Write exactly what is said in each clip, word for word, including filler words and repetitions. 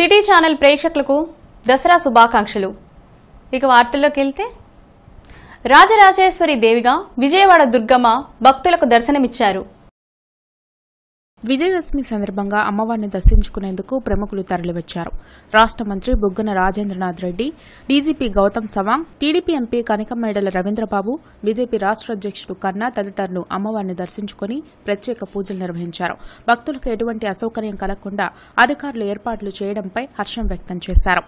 City channel ప్రేక్షకులకు దసరా శుభాకాంక్షలు. ఇక వార్తల్లోకి వెళ్తే రాజరాజేశ్వరి దేవిగా విజయవాడ దుర్గమ్మ భక్తులకు దర్శనమిచ్చారు. విజయదశమి సందర్భంగా అమ్మవారిని దర్శించుకునేందుకు ప్రముఖులు తరలివచ్చారు. రాష్ట్ర మంత్రి Buggana Rajendranath Reddy, DGP Gautam Sawang, TDP MP Kanakamedala Ravindrababu, BJP రాష్ట్ర అధ్యక్షుడు కన్నా తదితరులు అమ్మవారిని దర్శించుకుని ప్రత్యేక పూజలు నిర్వహించారు. భక్తులకు ఎటువంటి అసౌకర్యం కలగకుండా అధికారులు ఏర్పాట్లు చేయడంపై హర్షం వ్యక్తం చేశారు.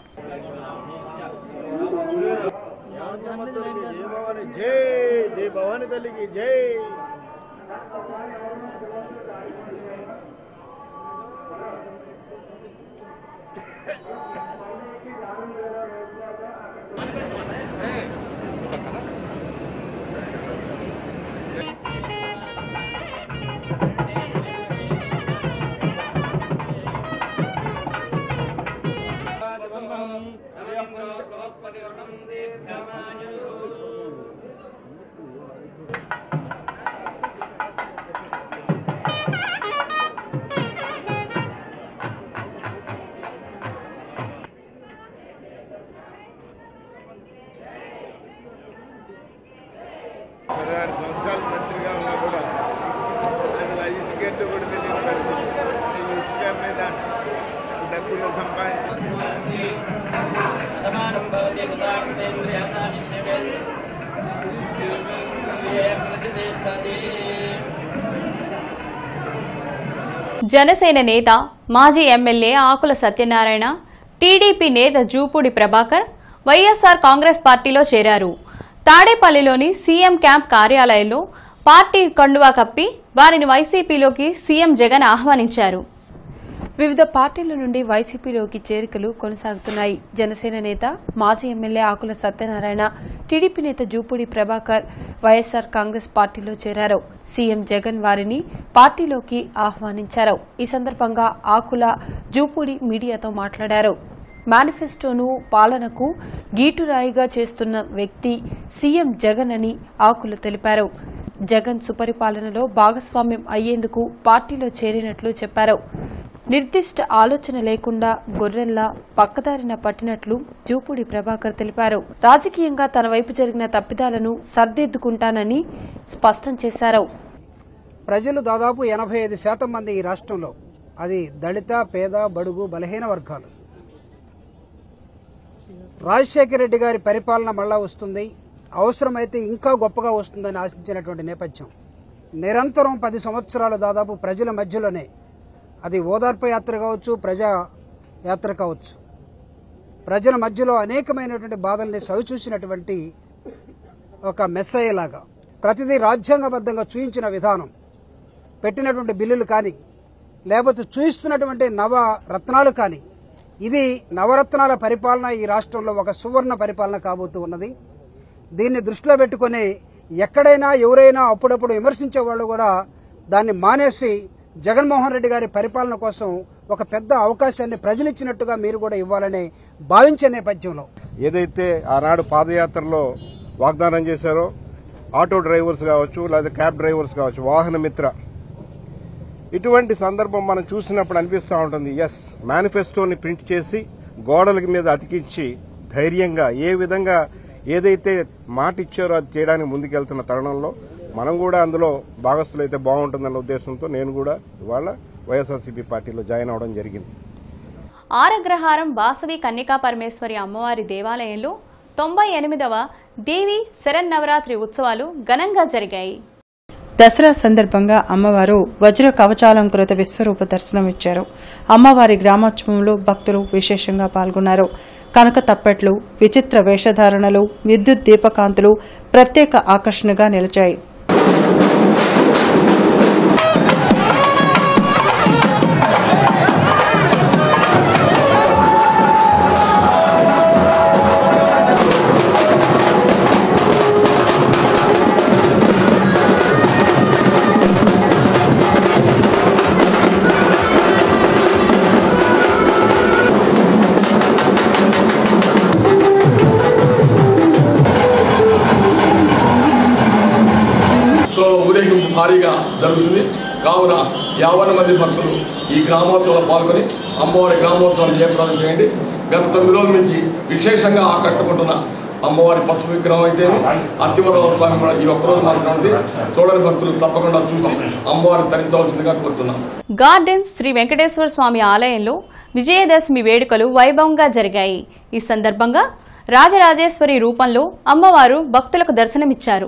పదహారు సంవత్సరాలు మంత్రిగా ఉన్నా కూడా అసలు ఇసుక ఎట్టు కూడా తెలియని పరిస్థితి. ఇసుక మీద డబ్బులు సంపాదించి జనసేన నేత మాజీ ఎమ్మెల్యే ఆకుల సత్యనారాయణ, టీడీపీ నేత జూపూడి ప్రభాకర్ వైఎస్ఆర్ కాంగ్రెస్ పార్టీలో చేరారు. తాడేపల్లిలోని సీఎం క్యాంప్ కార్యాలయంలో పార్టీ కండువా కప్పి వారిని వైసీపీలోకి సీఎం జగన్ ఆహ్వానించారు. వివిధ పార్టీల నుండి వైసీపీలోకి చేరికలు కొనసాగుతున్నాయి. జనసేన నేత మాజీ ఎమ్మెల్యే ఆకుల సత్యనారాయణ, టీడీపీ నేత జూపూడి ప్రభాకర్ వైఎస్ఆర్ కాంగ్రెస్ పార్టీలో చేరారు. సీఎం జగన్ వారిని పార్టీలోకి ఆహ్వానించారు. ఈ సందర్భంగా ఆకుల, జూపూడి మీడియాతో మాట్లాడారు. మేనిఫెస్టోను పాలనకు గీటురాయిగా చేస్తున్న వ్యక్తి సీఎం జగన్ అని ఆకుల తెలిపారు. జగన్ సుపరిపాలనలో భాగస్వామ్యం అయ్యేందుకు పార్టీలో చేరినట్లు చెప్పారు. నిర్దిష్ట ఆలోచన లేకుండా గొర్రెల్లా పక్కదారిన పట్టినట్లు జూపూడి ప్రభాకర్ తెలిపారు. రాజకీయంగా తన వైపు జరిగిన తప్పిదాలను సర్దిద్దుకుంటానని స్పష్టం చేశారు. ప్రజలు దాదాపు ఎనభై ఐదు శాతం మంది ఈ రాష్ట్రంలో, అది దళిత, పేద, బడుగు, బలహీన వర్గాలు. రాజశేఖర రెడ్డి గారి పరిపాలన మళ్ళా వస్తుంది, అవసరమైతే ఇంకా గొప్పగా వస్తుందని ఆశించినటువంటి నేపథ్యం. నిరంతరం పది సంవత్సరాలు దాదాపు ప్రజల మధ్యలోనే, అది ఓదార్పు యాత్ర కావచ్చు, ప్రజా యాత్ర కావచ్చు, ప్రజల మధ్యలో అనేకమైనటువంటి బాధల్ని సవిచూసినటువంటి ఒక మెస్సయ్యలాగా ప్రతిదీ రాజ్యాంగబద్ధంగా చూయించిన విధానం, పెట్టినటువంటి బిల్లులు కానీ, లేకపోతే చూయిస్తున్నటువంటి నవ రత్నాలు కానీ, ఇది నవరత్నాల పరిపాలన ఈ రాష్ట్రంలో ఒక సువర్ణ పరిపాలన కాబోతూ ఉన్నది. దీన్ని దృష్టిలో పెట్టుకుని ఎక్కడైనా ఎవరైనా అప్పుడప్పుడు విమర్శించే వాళ్ళు కూడా దాన్ని మానేసి జగన్మోహన్ రెడ్డి గారి పరిపాలన కోసం ఒక పెద్ద అవకాశాన్ని ప్రజలిచ్చినట్టుగా మీరు కూడా ఇవ్వాలని భావించే నేపథ్యంలో ఏదైతే ఆనాడు పాదయాత్రలో వాగ్దానం చేశారో, ఆటో డ్రైవర్స్ కావచ్చు, లేదా క్యాబ్ డ్రైవర్స్ కావచ్చు, వాహన మిత్ర, ఇటువంటి సందర్భం మనం చూసినప్పుడు అనిపిస్తూ ఉంటుంది. ఎస్, మేనిఫెస్టోని ప్రింట్ చేసి గోడల మీద అతికించి ధైర్యంగా ఏ విధంగా ఏదైతే మాట ఇచ్చారో అది చేయడానికి ముందుకెళ్తున్న తరుణంలో మనం కూడా అందులో భాగస్థులైతే బాగుంటుందన్న ఉద్దేశంతో నేను కూడా ఇవాళ వైఎస్ఆర్సీపీ పార్టీలో జాయిన్ అవడం జరిగింది. ఆరగ్రహారం వాసవి కన్యకా పరమేశ్వరి అమ్మవారి దేవాలయంలో తొంభై ఎనిమిదవ దేవి శరన్నవరాత్రి ఉత్సవాలు ఘనంగా జరిగాయి. దసరా సందర్భంగా అమ్మవారు వజ్ర కవచాలంకృత విశ్వరూప దర్శనమిచ్చారు. అమ్మవారి గ్రామోత్సవంలో భక్తులు విశేషంగా పాల్గొన్నారు. కనక తప్పెట్లు, విచిత్ర వేషధారణలు, విద్యుత్ దీపకాంతులు ప్రత్యేక ఆకర్షణగా నిలిచాయి. భారీగా జరుగుతుంది. కావున యావన మంది భక్తులు ఈ గ్రామోత్సవంలో పాల్గొని అమ్మవారి గ్రామోత్సవాన్ని జయప్రదం చేయండి. గత తొమ్మిది రోజుల నుంచి విశేషంగా ఆకట్టుకుంటున్న అమ్మవారి పసుపు విగ్రహం అయితే అత్తివరవ స్వామి కూడా ఈ ఒక్కరోజు మాత్రమే చూడని భక్తులు తప్పకుండా చూసి అమ్మవారిని తరించవలసిందిగా కోరుతున్నాం. గార్డెన్స్ శ్రీ వెంకటేశ్వర స్వామి ఆలయంలో విజయదశమి వేడుకలు వైభవంగా జరిగాయి. ఈ సందర్భంగా రాజరాజేశ్వరి రూపంలో అమ్మవారు భక్తులకు దర్శనమిచ్చారు.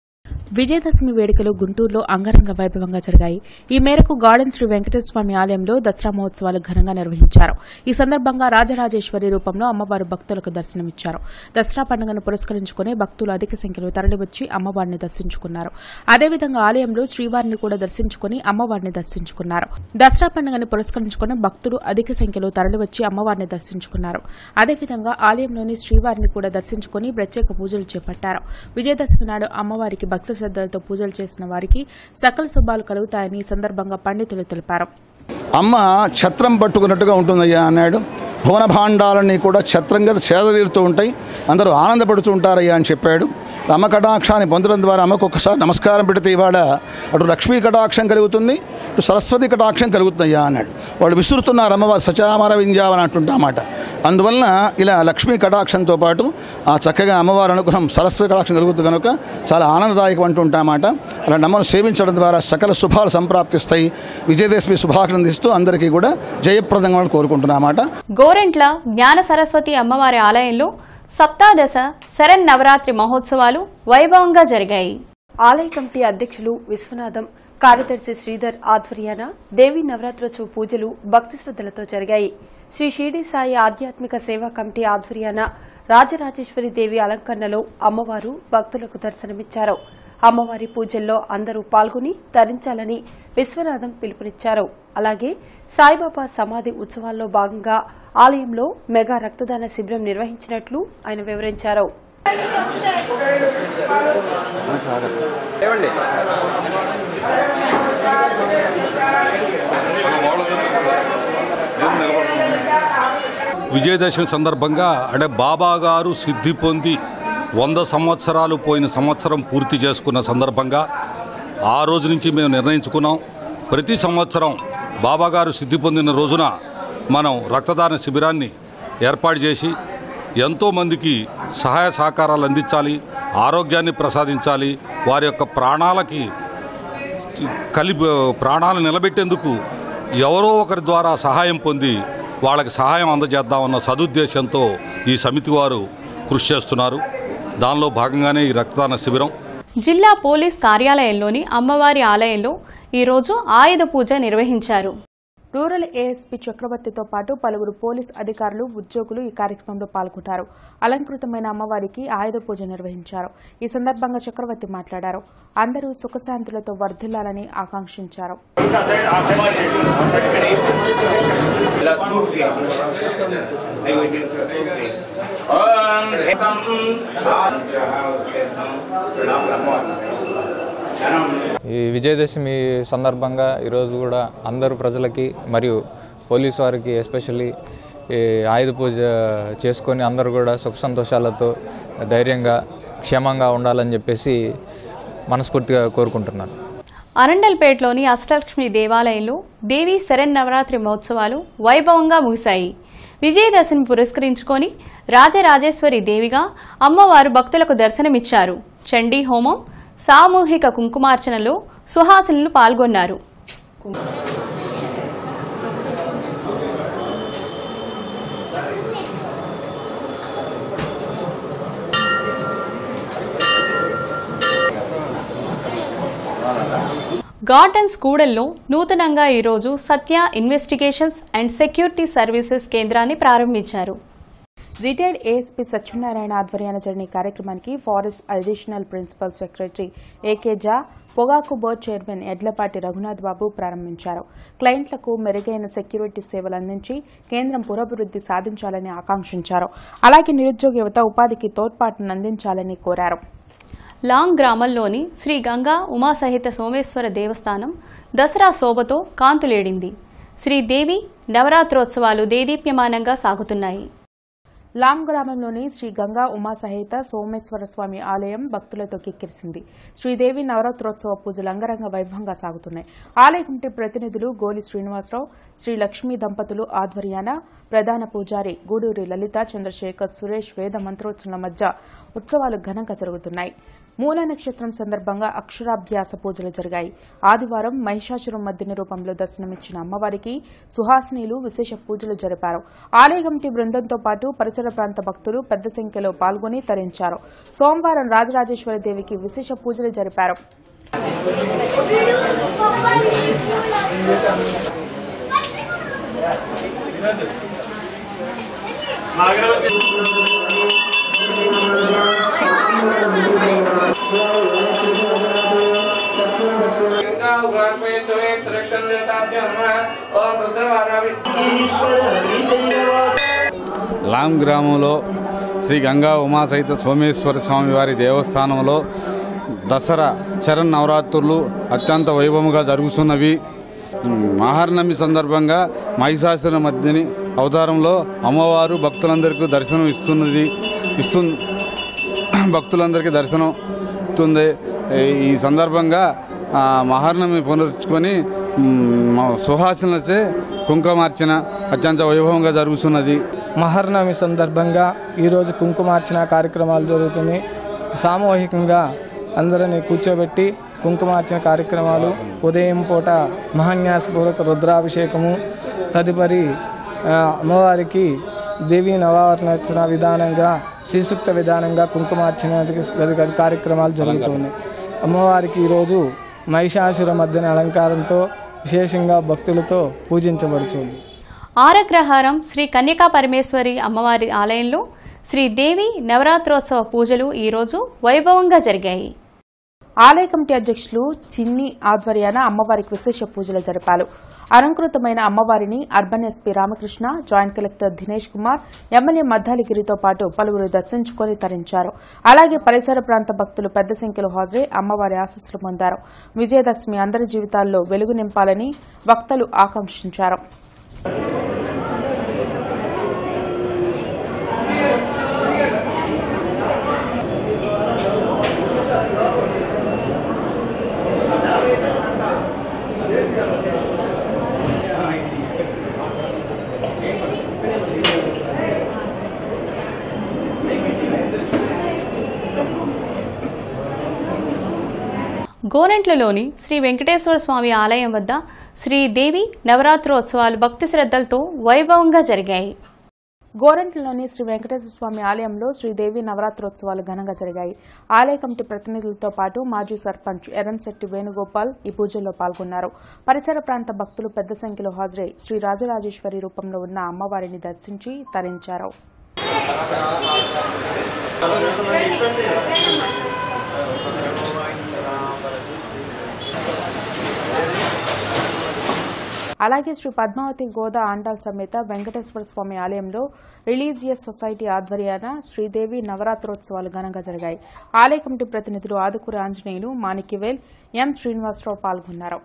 విజయదశమి వేడుకలు గుంటూరులో అంగరంగ వైభవంగా జరిగాయి. ఈ మేరకు గార్డెన్ శ్రీ వెంకటేశ్వర స్వామి ఆలయంలో దసరా మహోత్సవాలు ఘనంగా నిర్వహించారు. ఈ సందర్భంగా రాజరాజేశ్వరి రూపంలో అమ్మవారు భక్తులకు దర్శనమిచ్చారు. దసరా పండుగను పురస్కరించుకుని భక్తులు అధిక సంఖ్యలో తరలివచ్చి అమ్మవారిని దర్శించుకున్నారు. అదేవిధంగా ఆలయంలో శ్రీవారిని కూడా దర్శించుకుని అమ్మవారిని దర్శించుకున్నారు. దసరా పండుగను పురస్కరించుకుని భక్తులు అధిక సంఖ్యలో తరలివచ్చి అమ్మవారిని దర్శించుకున్నారు. అదేవిధంగా ఆలయంలోని శ్రీవారిని కూడా దర్శించుకుని ప్రత్యేక పూజలు చేపట్టారు. విజయదశమి నాడు అమ్మవారికి భక్తుల శ్రద్ధలతో పూజలు చేసిన వారికి సకల శుభాలు కలుగుతాయని ఈ సందర్భంగా పండితులు తెలిపారు. అమ్మ ఛత్రం పట్టుకున్నట్టుగా ఉంటుందయ్యా అన్నాడు. భువన భాండాలన్నీ కూడా ఛత్రంగా చేదతీరుతూ ఉంటాయి, అందరూ ఆనందపడుతూ ఉంటారయ్యా అని చెప్పాడు. అమ్మ కటాక్షాన్ని పొందడం ద్వారా అమ్మకు ఒక్కసారి నమస్కారం పెడితే ఇవాళ అటు లక్ష్మీ కటాక్షం కలుగుతుంది, ఇటు సరస్వతి కటాక్షం కలుగుతుందయ్యా అన్నాడు. వాళ్ళు విసురుతున్నారు అమ్మవారు సచామర వింజావని అంటుంటామాట. అందువలన ఇలా లక్ష్మీ కటాక్షంతో పాటు ఆ చక్కగా అమ్మవారి అనుగ్రహం సరస్వతి కటాక్షం కలుగుతుంది కనుక చాలా ఆనందదాయకం అంటుంటామాట. అలా అమ్మను సేవించడం ద్వారా సకల శుభాలు సంప్రాప్తిస్తాయి. విజయదశమి శుభాకాంక్షిస్తూ అందరికీ కూడా జయప్రదంగా కోరుకుంటున్నామాట. గోరెంట్ల జ్ఞాన సరస్వతి అమ్మవారి ఆలయంలో సప్తాదశ శరణ్ నవరాత్రి మహోత్సవాలు వైభవంగా జరిగాయి. ఆలయ కమిటీ అధ్యక్షులు విశ్వనాథం, కార్యదర్శి శ్రీధర్ ఆధ్వర్యాన దేవీ నవరాత్రోత్సవ పూజలు భక్తి శ్రద్దలతో జరిగాయి. శ్రీ షిరిడి సాయి ఆధ్యాత్మిక సేవా కమిటీ ఆధ్వర్యాన రాజరాజేశ్వరి దేవి అలంకరణలో అమ్మవారు భక్తులకు దర్శనమిచ్చారు. అమ్మవారి పూజల్లో అందరూ పాల్గొని తరించాలని విశ్వనాథం పిలుపునిచ్చారు. అలాగే సాయిబాబా సమాధి ఉత్సవాల్లో భాగంగా ఆలయంలో మెగా రక్తదాన శిబిరం నిర్వహించినట్లు ఆయన వివరించారు. విజయదశమి సందర్భంగా అంటే బాబా గారు సిద్ధి పొంది వంద సంవత్సరాలు పోయిన సంవత్సరం పూర్తి చేసుకున్న సందర్భంగా ఆ రోజు నుంచి మేము నిర్ణయించుకున్నాం. ప్రతి సంవత్సరం బాబా గారు సిద్ధి పొందిన రోజున మనం రక్తదాన శిబిరాన్ని ఏర్పాటు చేసి ఎంతోమందికి సహాయ సహకారాలు అందించాలి, ఆరోగ్యాన్ని ప్రసాదించాలి, వారి యొక్క ప్రాణాలకి కలిపి ప్రాణాలు నిలబెట్టేందుకు ఎవరో ఒకరి ద్వారా సహాయం పొంది వాళ్ళకి సహాయం అందజేద్దామన్న సదుద్దేశంతో ఈ సమితి వారు కృషి చేస్తున్నారు. దానిలో భాగంగానే ఈ రక్తదాన శిబిరం. జిల్లా పోలీస్ కార్యాలయంలోని అమ్మవారి ఆలయంలో ఈరోజు ఆయుధ పూజ నిర్వహించారు. రూరల్ ఏఎస్పీ చక్రవర్తితో పాటు పలువురు పోలీస్ అధికారులు, ఉద్యోగులు ఈ కార్యక్రమంలో పాల్గొన్నారు. అలంకృతమైన అమ్మవారికి ఆయుధ పూజ నిర్వహించారు. ఈ సందర్భంగా చక్రవర్తి మాట్లాడారు. అందరూ సుఖశాంతులతో వర్ధిల్లాలని ఆకాంక్షించారు. ఈ విజయదశమి సందర్భంగా ఈరోజు కూడా అందరు ప్రజలకి మరియు పోలీసు వారికి ఎస్పెషల్లీ ఆయుధ పూజ చేసుకొని అందరూ కూడా సుఖ సంతోషాలతో ధైర్యంగా క్షేమంగా ఉండాలని చెప్పేసి మనస్ఫూర్తిగా కోరుకుంటున్నాను. అరండల్పేటలోని అష్టలక్ష్మి దేవాలయంలో దేవి శరణ్ నవరాత్రి మహోత్సవాలు వైభవంగా ముగిశాయి. విజయదశమి పురస్కరించుకొని రాజరాజేశ్వరి దేవిగా అమ్మవారు భక్తులకు దర్శనమిచ్చారు. చండీ హోమం, సామూహిక కుంకుమార్చనలో సుహాసినులు పాల్గొన్నారు. గార్డెన్స్ కూడల్లో నూతనంగా ఈరోజు Satya investigations and security services కేంద్రాన్ని ప్రారంభించారు. రిటైర్డ్ ఏఎస్పీ సత్యనారాయణ ఆధ్వర్యాన జరిగిన కార్యక్రమానికి forest additional principal secretary AK Jha, పొగాకు బోర్డు చైర్మన్ ఎడ్లపాటి రఘునాథ్ బాబు ప్రారంభించారు. క్లయింట్లకు మెరుగైన సెక్యూరిటీ సేవలు అందించి కేంద్రం పురోభివృద్ధి సాధించాలని ఆకాంక్షించారు. అలాగే నిరుద్యోగ యువత ఉపాధికి తోడ్పాటును అందించాలని కోరారు. లాంగ్ గ్రామంలోని శ్రీ గంగా ఉమాసహిత సోమేశ్వర దేవస్థానం దసరా శోభతో కాంతులేడింది. శ్రీదేవి నవరాత్రోత్సవాలు దేదీప్యమానంగా సాగుతున్నాయి. లాం గ్రామంలోని శ్రీ గంగా ఉమాసహిత సోమేశ్వర స్వామి ఆలయం భక్తులతో కిక్కిరిసింది. శ్రీదేవి నవరాత్రోత్సవ పూజలు అంగరంగ వైభవంగా సాగుతున్నాయి. ఆలయ కమిటీ ప్రతినిధులు గోలి శ్రీనివాసరావు, శ్రీ లక్ష్మీ దంపతులు ఆధ్వర్యాన ప్రధాన పూజారి గూడూరి లలిత చంద్రశేఖర్ సురేష్ వేద మంత్రోచ్చరణల మధ్య ఉత్సవాలు ఘనంగా జరుగుతున్నాయి. మూల నక్షత్రం సందర్భంగా అక్షరాభ్యాస పూజలు జరిగాయి. ఆదివారం మహిషాసురం మర్దిని రూపంలో దర్శనమిచ్చిన అమ్మవారికి సుహాసినీలు విశేష పూజలు జరిపారు. ఆలయ కమిటీ బృందంతో పాటు పరిసర ప్రాంత భక్తులు పెద్ద సంఖ్యలో పాల్గొని తరించారు. సోమవారం రాజరాజేశ్వరి దేవికి విశేష పూజలు జరిపారు. లాం గ్రామంలో శ్రీ గంగా ఉమాసహిత సోమేశ్వర స్వామి వారి దేవస్థానంలో దసరా శరణ్ నవరాత్రులు అత్యంత వైభవంగా జరుగుతున్నవి. మహర్నమి సందర్భంగా మహిషాసుర మర్దిని అవతారంలో అమ్మవారు భక్తులందరికీ దర్శనం ఇస్తున్నది ఇస్తు భక్తులందరికీ దర్శనం ఇస్తుంది. ఈ సందర్భంగా మహర్నమి పునరుచ్చుకొని సుహాసనలచే కుంకుమార్చన అత్యంత వైభవంగా జరుగుతున్నది. మహర్నమి సందర్భంగా ఈరోజు కుంకుమార్చన కార్యక్రమాలు జరుగుతున్నాయి. సామూహికంగా అందరినీ కూర్చోబెట్టి కుంకుమార్చన కార్యక్రమాలు, ఉదయం పూట మహాన్యాసపూర్వక రుద్రాభిషేకము, తదుపరి అమ్మవారికి దేవీ నవరాత్రోత్సవ విధానంగా శ్రీసూక్త విధానంగా కుంకుమార్చన కార్యక్రమాలు జరుగుతున్నాయి. అమ్మవారికి ఈరోజు మహిషాసుర మర్దిని అలంకారంతో విశేషంగా భక్తులతో పూజించబడుతుంది. ఆరగ్రహారం శ్రీ కన్యకా పరమేశ్వరి అమ్మవారి ఆలయంలో శ్రీదేవి నవరాత్రోత్సవ పూజలు ఈరోజు వైభవంగా జరిగాయి. ఆలయ కమిటీ అధ్యక్షులు చిన్ని ఆధ్వర్యాన అమ్మవారికి విశేష పూజలు జరిపారు. అలంకృతమైన అమ్మవారిని urban SP Ramakrishna, joint collector Dinesh Kumar, MLA మద్దాలిగిరితో పాటు పలువురు దర్శించుకుని తరించారు. అలాగే పరిసర ప్రాంత భక్తులు పెద్ద సంఖ్యలో హాజరై అమ్మవారి ఆశీస్సులు పొందారు. విజయదశమి అందరి జీవితాల్లో వెలుగు నింపాలని భక్తులు ఆకాంక్షించారు. గోరెంట్లలోని శ్రీ వెంకటేశ్వర స్వామి ఆలయం వద్ద శ్రీదేవి నవరాత్రోత్సవాలు భక్తి శ్రద్ధలతో వైభవంగా జరిగాయి. గోరెంట్లలోని శ్రీ వెంకటేశ్వర స్వామి ఆలయంలో శ్రీదేవి నవరాత్రోత్సవాలు ఘనంగా జరిగాయి. ఆలయ కమిటీ ప్రతినిధులతో పాటు మాజీ సర్పంచ్ ఎర్రంశెట్టి వేణుగోపాల్ ఈ పూజల్లో పాల్గొన్నారు. పరిసర ప్రాంత భక్తులు పెద్ద సంఖ్యలో హాజరై శ్రీ రాజరాజేశ్వరి రూపంలో ఉన్న అమ్మవారిని దర్శించి తరించారు. అలాగే శ్రీ పద్మావతి గోదా ఆండాల్ సమేత వెంకటేశ్వర స్వామి ఆలయంలో రిలీజియస్ సొసైటీ ఆధ్వర్యాన శ్రీదేవి నవరాత్రోత్సవాలు ఘనంగా జరిగాయి. ఆలయ కమిటీ ప్రతినిధులు ఆదుకూరి ఆంజనేయులు, మాణిక్యవేల్, ఎం శ్రీనివాసరావు పాల్గొన్నారు.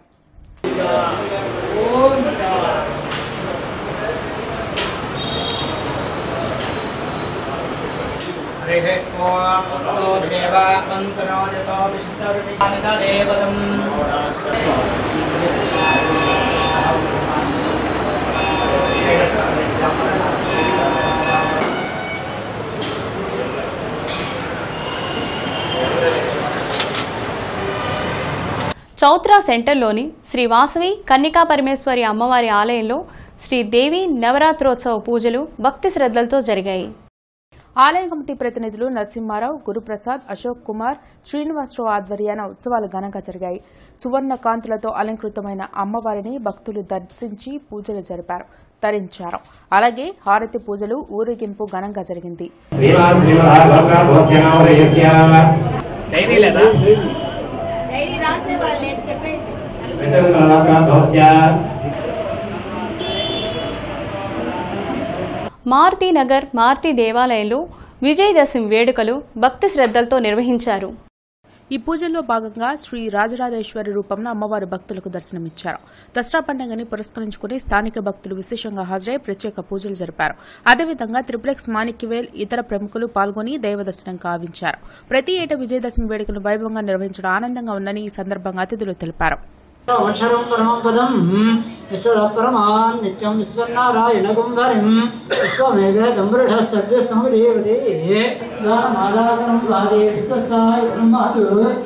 చౌత్రా సెంటర్లోని శ్రీ వాసవి కన్యకా పరమేశ్వరి అమ్మవారి ఆలయంలో శ్రీదేవి నవరాత్రోత్సవ పూజలు భక్తి శ్రద్ధలతో జరిగాయి. ఆలయ కమిటీ ప్రతినిధులు నరసింహారావు, గురుప్రసాద్, అశోక్ కుమార్, శ్రీనివాసరావు ఆధ్వర్యాన ఉత్సవాలు ఘనంగా జరిగాయి. సువర్ణ కాంతులతో అలంకృతమైన అమ్మవారిని భక్తులు దర్శించి పూజలు జరిపారు, తరించారు. అలాగే హారతి పూజలు, ఊరేగింపు ఘనంగా జరిగింది. మారుతీనగర్ మారుతి దేవాలయంలో విజయదశమి వేడుకలు భక్తి శ్రద్ధలతో నిర్వహించారు. ఈ పూజల్లో భాగంగా శ్రీ రాజరాజేశ్వరి రూపంలో అమ్మవారి భక్తులకు దర్శనమిచ్చారు. దసరా పండుగని పురస్కరించుకుని స్థానిక భక్తులు విశేషంగా హాజరై ప్రత్యేక పూజలు జరిపారు. అదేవిధంగా త్రిప్లెక్స్ మాణిక్యవేల్ ఇతర ప్రముఖులు పాల్గొని దైవ దర్శనం కావించారు. ప్రతి ఏటా విజయదశమి వేడుకలు వైభవంగా నిర్వహించడం ఆనందంగా ఉందని ఈ సందర్భంగా అతిథులు తెలిపారు. అక్షరం పరమం పదం విశ్వపరమాన్ నిత్యం విశ్వనారాయణగం వరం విశ్వమేవేదం బృఢస్తభ్య సముదేవతే గానమాలాగనం వాదే విశ్వసాయ బ్రహ్మాదు.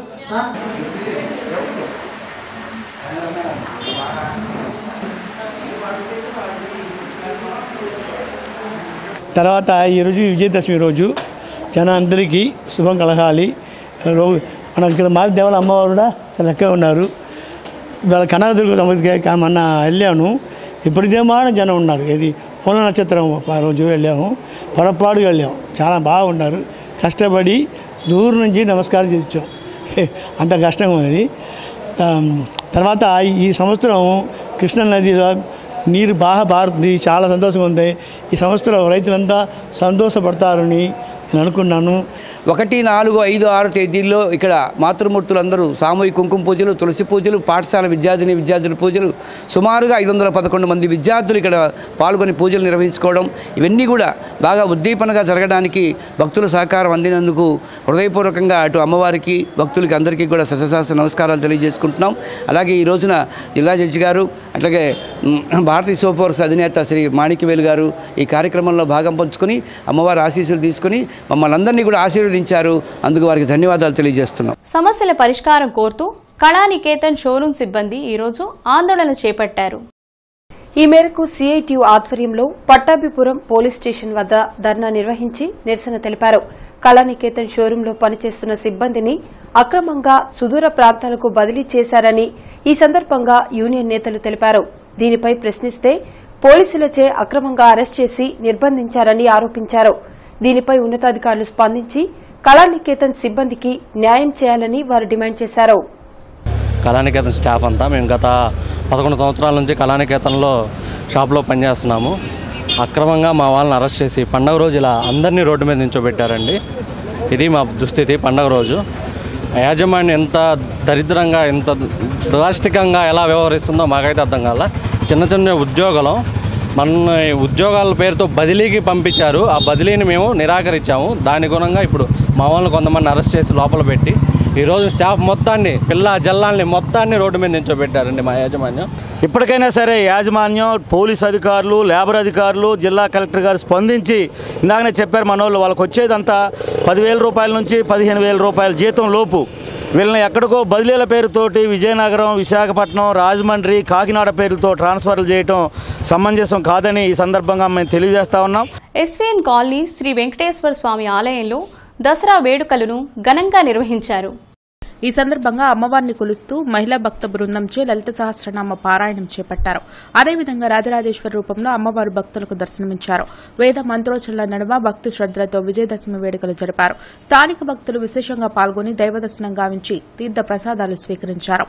తర్వాత ఈరోజు విజయదశమి రోజు జనాందరికీ శుభం కలగాలి. మన ఇక్కడ మాది దేవాల అమ్మవారు కూడా చాలా చక్కగా ఉన్నారు. ఇవాళ కనకదుర్గ సముద్రకి మొన్న వెళ్ళాను. ఇప్పటిదేమో జనం ఉన్నారు. ఇది మూల నక్షత్రం ఆ రోజు వెళ్ళాము. పొరపాటుగా వెళ్ళాము. చాలా బాగున్నారు. కష్టపడి దూరం నుంచి నమస్కారం చేయించాం. అంత కష్టంగా ఉన్నది. తర్వాత ఈ సంవత్సరం కృష్ణా నదిలో నీరు బాగా పారుతుంది. చాలా సంతోషంగా ఉంది. ఈ సంవత్సరం రైతులంతా సంతోషపడతారని నేను అనుకున్నాను. ఒకటి నాలుగు ఐదు ఆరు తేదీల్లో ఇక్కడ మాతృమూర్తులందరూ సామూహిక కుంకుమ పూజలు, తులసి పూజలు, పాఠశాల విద్యార్థిని విద్యార్థుల పూజలు, సుమారుగా ఐదు వందల పదకొండు మంది విద్యార్థులు ఇక్కడ పాల్గొని పూజలు నిర్వహించుకోవడం, ఇవన్నీ కూడా బాగా ఉద్దీపనగా జరగడానికి భక్తుల సహకారం అందినందుకు హృదయపూర్వకంగా అటు అమ్మవారికి భక్తులకి అందరికీ కూడా సహస్ర నమస్కారాలు తెలియజేసుకుంటున్నాం. అలాగే ఈ రోజున జిల్లా జడ్జి గారు అట్లాగే భారతీయ సోపోర్స్ అధినేత శ్రీ మాణిక్యవేలు గారు ఈ కార్యక్రమంలో భాగం పంచుకొని అమ్మవారి ఆశీస్సులు తీసుకుని మమ్మల్ని అందరినీ కూడా ఆశీర్వదించారు. అందుకు వారికి ధన్యవాదాలు తెలియజేస్తున్నాం. సమస్యల పరిష్కారం కోరుతూ కళానికేతన్ షోరూమ్ సిబ్బంది ఈరోజు ఆందోళన చేపట్టారు. ఈ మేరకు సిఐటియు ఆధ్వర్యంలో పట్టాభిపురం పోలీస్ స్టేషన్ వద్ద ధర్నా నిర్వహించి నిరసన తెలిపారు. కళానికేతన్ షోరూంలో పనిచేస్తున్న సిబ్బందిని అక్రమంగా సుదూర ప్రాంతాలకు బదిలీ చేశారని ఈ సందర్భంగా యూనియన్ నేతలు తెలిపారు. దీనిపై ప్రశ్నిస్తే పోలీసులచే అక్రమంగా అరెస్ట్ చేసి నిర్బంధించారని ఆరోపించారు. దీనిపై ఉన్నతాధికారులు స్పందించి కళానికేతన్ సిబ్బందికి న్యాయం చేయాలని వారు డిమాండ్ చేశారు. కళానికేతన్ స్టాఫ్ అంతా మేము గత పదకొండు సంవత్సరాల నుంచి కళానికేతన్లో షాప్లో పనిచేస్తున్నాము. అక్రమంగా మా వాళ్ళని అరెస్ట్ చేసి పండగ రోజు ఇలా అందరినీ రోడ్డు మీద నించోబెట్టారండి. ఇది మా దుస్థితి. పండగ రోజు యాజమాన్యం ఎంత దరిద్రంగా ఎంత దాష్టికంగా ఎలా వ్యవహరిస్తుందో మాకైతే అర్థం కాల. చిన్న చిన్న ఉద్యోగాలు మన ఉద్యోగాల పేరుతో బదిలీకి పంపించారు. ఆ బదిలీని మేము నిరాకరించాము. దాని గుణంగా ఇప్పుడు మా వాళ్ళని కొంతమంది అరెస్ట్ చేసి లోపల పెట్టి ఈరోజు స్టాఫ్ మొత్తాన్ని పిల్ల జల్లాల్ని మొత్తాన్ని రోడ్డు మీద నించోబెట్టారండి మా యాజమాన్యం. ఇప్పటికైనా సరే యాజమాన్యం, పోలీస్ అధికారులు, లేబర్ అధికారులు, జిల్లా కలెక్టర్ గారు స్పందించి ఇందాకనే చెప్పారు మన వాళ్ళు వాళ్ళకి వచ్చేదంతా పదివేల రూపాయల నుంచి పదిహేను వేల రూపాయల జీతం లోపు. వీళ్ళని ఎక్కడికో బదిలీల పేరుతోటి విజయనగరం, విశాఖపట్నం, రాజమండ్రి, కాకినాడ పేరుతో ట్రాన్స్ఫర్లు చేయటం సమంజసం కాదని ఈ సందర్భంగా మేము తెలియజేస్తా ఉన్నాం. ఎస్వీఎన్ కాలనీ శ్రీ వెంకటేశ్వర స్వామి ఆలయంలో దసరా వేడుకలను ఘనంగా నిర్వహించారు. ఈ సందర్భంగా అమ్మవారిని కొలుస్తూ మహిళా భక్త బృందంచే లలిత సహస్రనామ పారాయణం చేపట్టారు. అదేవిధంగా రాజరాజేశ్వరి రూపంలో అమ్మవారి భక్తులకు దర్శనమిచ్చారు. వేద మంత్రోచ్చరణల నడుమ భక్తి శ్రద్దలతో విజయదశమి వేడుకలు జరిపారు. స్థానిక భక్తులు విశేషంగా పాల్గొని దైవ దర్శనం గావించి తీర్థ ప్రసాదాలు స్వీకరించారు.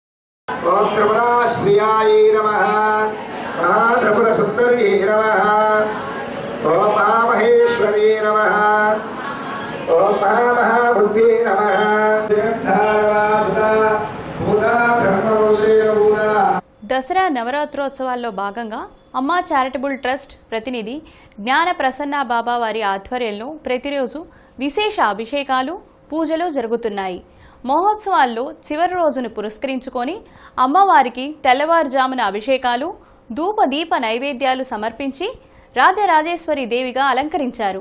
దసరా నవరాత్రోత్సవాల్లో భాగంగా అమ్మా చారిటబుల్ ట్రస్ట్ ప్రతినిధి జ్ఞాన ప్రసన్న బాబా వారి ఆధ్వర్యంలో ప్రతిరోజు విశేష అభిషేకాలు, పూజలు జరుగుతున్నాయి. మహోత్సవాల్లో చివరి రోజును పురస్కరించుకొని అమ్మవారికి తెల్లవారుజామున అభిషేకాలు, ధూప దీప నైవేద్యాలు సమర్పించి రాజరాజేశ్వరి దేవిగా అలంకరించారు.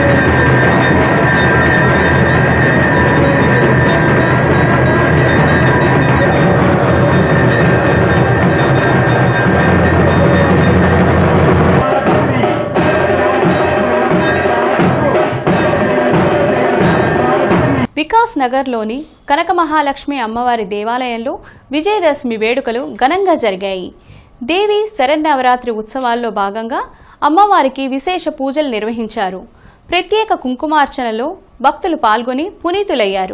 వికాస్ నగర్లోని కనక మహాలక్ష్మి అమ్మవారి దేవాలయంలో విజయదశమి వేడుకలు ఘనంగా జరిగాయి. దేవి శరన్నవరాత్రి ఉత్సవాల్లో భాగంగా అమ్మవారికి విశేష పూజలు నిర్వహించారు. ప్రత్యేక కుంకుమార్చనలో భక్తులు పాల్గొని పునీతులయ్యారు.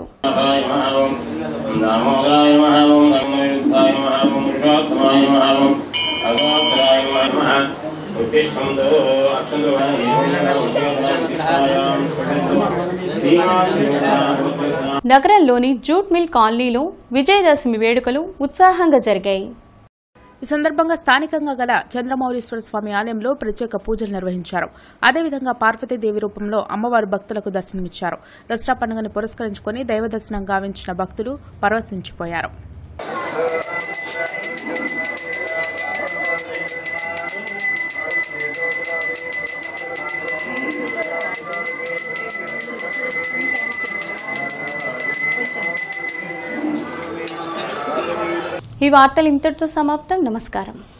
నగరంలోని జూట్ మిల్ కాలనీలో విజయదశమి వేడుకలు ఉత్సాహంగా జరిగాయి. ఈ సందర్భంగా స్థానికంగా గల చంద్రమౌళీశ్వర స్వామి ఆలయంలో ప్రత్యేక పూజలు నిర్వహించారు. అదేవిధంగా పార్వతీదేవి రూపంలో అమ్మవారు భక్తులకు దర్శనమిచ్చారు. దసరా పండుగను పురస్కరించుకుని దైవ దర్శనం గావించిన భక్తులు పరవశించిపోయారు. ఈ వార్తలు ఇంతటితో సమాప్తం. నమస్కారం.